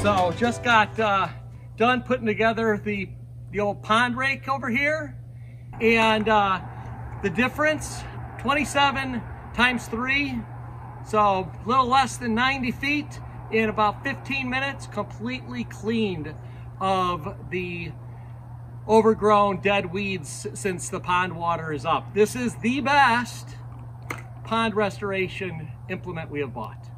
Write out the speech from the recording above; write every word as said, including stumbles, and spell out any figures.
So just got uh, done putting together the, the old pond rake over here. And uh, the difference, twenty-seven times three. So a little less than ninety feet in about fifteen minutes, completely cleaned of the overgrown dead weeds since the pond water is up. This is the best pond restoration implement we have bought.